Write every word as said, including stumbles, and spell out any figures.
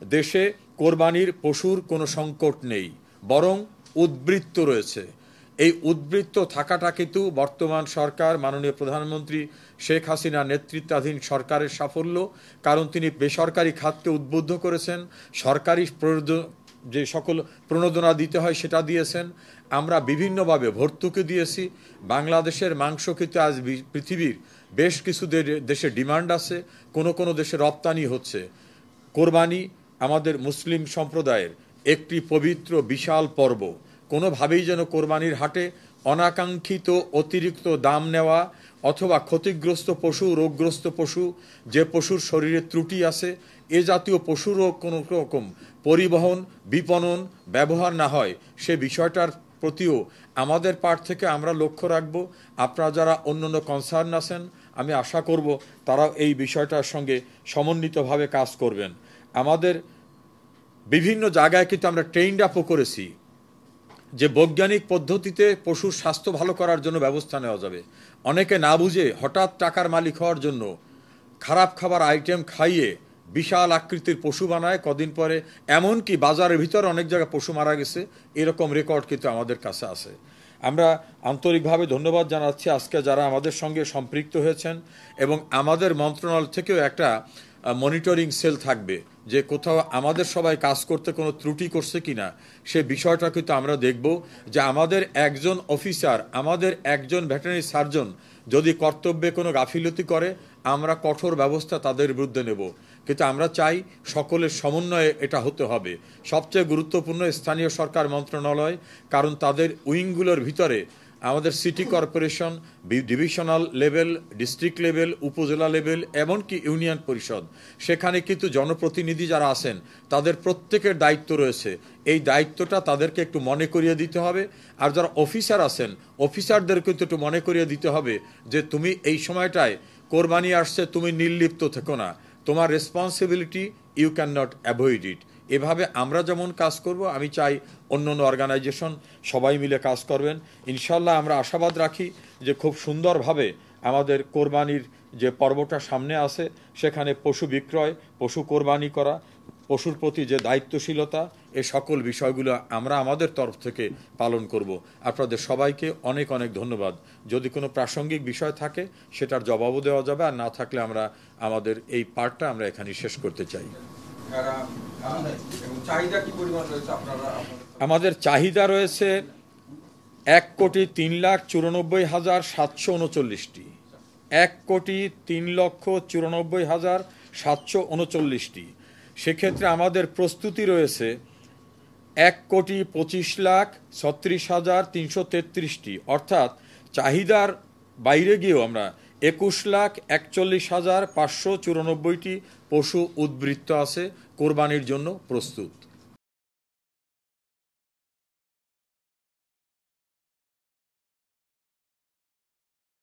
দেশে কোরবানির পশুর কোনো সংকট নেই, বরং উদ্বৃত্ত রয়েছে। এই উদ্বৃত্ত থাকাটা কিন্তু বর্তমান সরকার, মাননীয় প্রধানমন্ত্রী শেখ হাসিনা নেতৃত্বাধীন সরকারের সাফল্য। কারণ তিনি বেসরকারি খাতকে উদ্বুদ্ধ করেছেন, সরকারি যে সকল প্রণোদনা দিতে হয় সেটা দিয়েছেন। আমরা বিভিন্নভাবে ভর্তুকি দিয়েছি। বাংলাদেশের মাংস কিন্তু আজ পৃথিবীর বেশ কিছু দেশে ডিমান্ড আছে, কোনো কোনো দেশে রপ্তানি হচ্ছে। কোরবানি আমাদের মুসলিম সম্প্রদায়ের একটি পবিত্র বিশাল পর্ব। কোনোভাবেই যেন কোরবানির হাটে অনাকাঙ্ক্ষিত অতিরিক্ত দাম নেওয়া অথবা ক্ষতিগ্রস্ত পশু, রোগগ্রস্ত পশু, যে পশুর শরীরে ত্রুটি আছে, এ জাতীয় পশুরও কোনো রকম পরিবহন, বিপণন, ব্যবহার না হয়, সে বিষয়টার প্রতিও আমাদের পার্ট থেকে আমরা লক্ষ্য রাখব। আপনারা যারা অন্যান্য কনসার্ন আছেন, আমি আশা করব তারাও এই বিষয়টার সঙ্গে সমন্বিতভাবে কাজ করবেন। আমাদের বিভিন্ন জায়গায় কিন্তু আমরা ট্রেন্ড আপও করেছি যে বৈজ্ঞানিক পদ্ধতিতে পশুর স্বাস্থ্য ভালো করার জন্য ব্যবস্থা নেওয়া যাবে। অনেকে না বুঝে হঠাৎ টাকার মালিক হওয়ার জন্য খারাপ খাবার আইটেম খাইয়ে বিশাল আকৃতির পশু বানায়, কদিন পরে এমনকি বাজারের ভিতরে অনেক জায়গায় পশু মারা গেছে, এরকম রেকর্ড কিন্তু আমাদের কাছে আছে। আমরা আন্তরিকভাবে ধন্যবাদ জানাচ্ছি আজকে যারা আমাদের সঙ্গে সম্পৃক্ত হয়েছেন, এবং আমাদের মন্ত্রণালয় থেকেও একটা মনিটরিং সেল থাকবে যে কোথাও আমাদের সবাই কাজ করতে কোনো ত্রুটি করছে কিনা সে বিষয়টা কিন্তু আমরা দেখব। যে আমাদের একজন অফিসার, আমাদের একজন ভেটেরিনারি সার্জন যদি কর্তব্যে কোনো গাফিলতি করে, আমরা কঠোর ব্যবস্থা তাদের বিরুদ্ধে নেব। কিন্তু আমরা চাই সকলের সমন্বয়ে এটা হতে হবে। সবচেয়ে গুরুত্বপূর্ণ স্থানীয় সরকার মন্ত্রণালয়, কারণ তাদের উইংগুলোর ভিতরে আমাদের city corporation, divisional level, district level, upazila level, এমনকি ইউনিয়ন পরিষদ, সেখানে কিন্তু জনপ্রতিনিধি যারা আছেন তাদের প্রত্যেকের দায়িত্ব রয়েছে। এই দায়িত্বটা তাদেরকে একটু মনে করিয়ে দিতে হবে। আর যারা অফিসার আছেন, অফিসারদের কিন্তু একটু মনে করিয়ে দিতে হবে যে তুমি এই সময়টায় কোরবানি আসছে, তুমি নির্লিপ্ত থেকো না, তোমার responsibility, you can not avoid it. এভাবে আমরা যেমন কাজ করব, আমি চাই অন্য অন্য অর্গানাইজেশন সবাই মিলে কাজ করবেন। ইনশাল্লাহ আমরা আশাবাদ রাখি যে খুব সুন্দরভাবে আমাদের কোরবানির যে পর্বটা সামনে আছে, সেখানে পশু বিক্রয়, পশু কোরবানি করা, পশুর প্রতি যে দায়িত্বশীলতা, এ সকল বিষয়গুলো আমরা আমাদের তরফ থেকে পালন করব। আপনাদের সবাইকে অনেক অনেক ধন্যবাদ। যদি কোনো প্রাসঙ্গিক বিষয় থাকে সেটার জবাবও দেওয়া যাবে, আর না থাকলে আমরা আমাদের এই পার্টটা আমরা এখানে শেষ করতে চাই। আমাদের চাহিদা রয়েছে এক কোটি তিন লাখ চুরানব্বই হাজার সাতশো উনচল্লিশটি এক কোটি তিন লক্ষ চুরানব্বই হাজার সাতশো উনচল্লিশটি সেক্ষেত্রে আমাদের প্রস্তুতি রয়েছে এক কোটি পঁচিশ লাখ ছত্রিশ হাজার তিনশো তেত্রিশটি, অর্থাৎ চাহিদার বাইরে গিয়েও আমরা একুশ লাখ একচল্লিশ হাজার পাঁচশো চুরানব্বইটি পশু উদ্বৃত্ত আছে, কোরবানির জন্য প্রস্তুত।